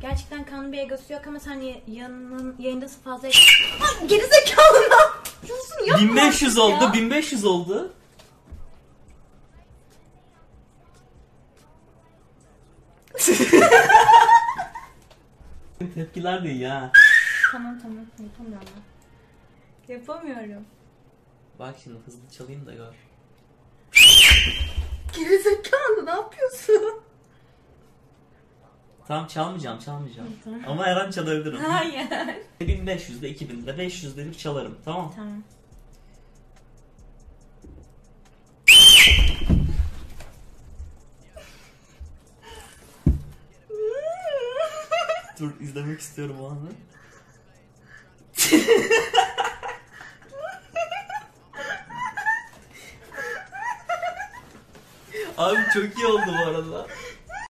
Gerçekten kanlı bir egosu yok ama sen yayında fazla... Gerizekalı ne yapıyorsun? Yapma 1500 oldu, ya. 1500 oldu. Tepkiler de iyi ha. Tamam yapamıyorum ben. Yapamıyorum. Bak şimdi hızlı çalayım da gör. Gerizekalı ne yapıyorsun? Tamam çalmayacağım. Tamam. Ama her an çalabilirim. Hayır. 1500'de 2000'de 500'de bir çalarım, tamam. Tamam. Dur, izlemek istiyorum o anı. Abi çok iyi oldu bu arada.